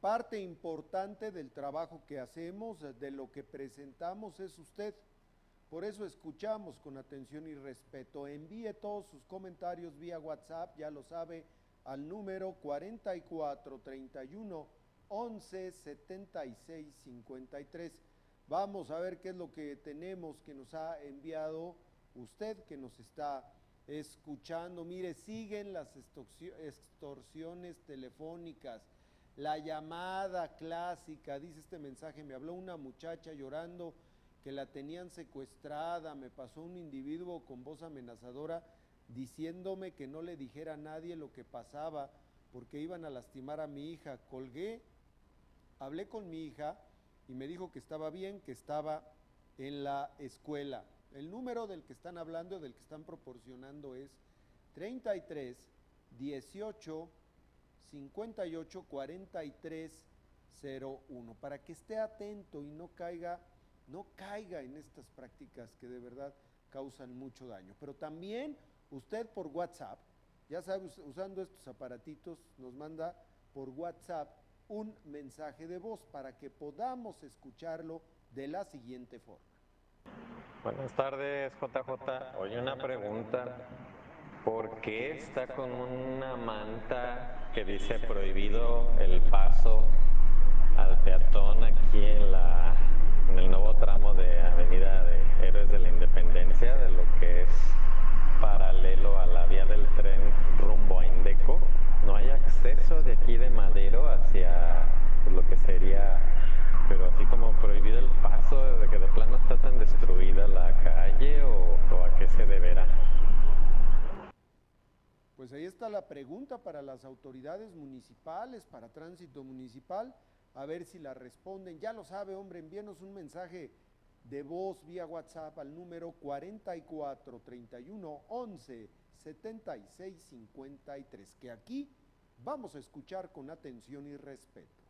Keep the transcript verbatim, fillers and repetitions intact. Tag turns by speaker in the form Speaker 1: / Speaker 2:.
Speaker 1: Parte importante del trabajo que hacemos, de lo que presentamos, es usted. Por eso escuchamos con atención y respeto. Envíe todos sus comentarios vía WhatsApp, ya lo sabe, al número cuarenta y cuatro, treinta y uno, once, setenta y seis, cincuenta y tres. Vamos a ver qué es lo que tenemos que nos ha enviado usted, que nos está escuchando. Mire, siguen las extorsiones telefónicas, la llamada clásica, dice este mensaje: me habló una muchacha llorando que la tenían secuestrada, me pasó un individuo con voz amenazadora diciéndome que no le dijera a nadie lo que pasaba porque iban a lastimar a mi hija. Colgué, hablé con mi hija y me dijo que estaba bien, que estaba en la escuela. El número del que están hablando, del que están proporcionando, es treinta y tres, dieciocho, cincuenta y ocho, cuarenta y tres, cero uno, para que esté atento y no caiga, no caiga en estas prácticas que de verdad causan mucho daño. Pero también usted por WhatsApp, ya sabe, usando estos aparatitos, nos manda por WhatsApp un mensaje de voz para que podamos escucharlo de la siguiente forma.
Speaker 2: Buenas tardes, J J. Oye, una pregunta. ¿Por qué está con una manta que dice prohibido el paso al peatón aquí en, la, en el nuevo tramo de Avenida de Héroes de la Independencia, de lo que es paralelo a la vía del tren rumbo a Indeco? No hay acceso de aquí de Madero hacia pues, lo que sería, pero así como prohibido el paso, desde que de plano está tan destruida la calle, o, o a qué se deberá.
Speaker 1: Pues ahí está la pregunta para las autoridades municipales, para tránsito municipal, a ver si la responden. Ya lo sabe, hombre, envíenos un mensaje de voz vía WhatsApp al número cuarenta y cuatro, treinta y uno, once, setenta y seis, cincuenta y tres, que aquí vamos a escuchar con atención y respeto.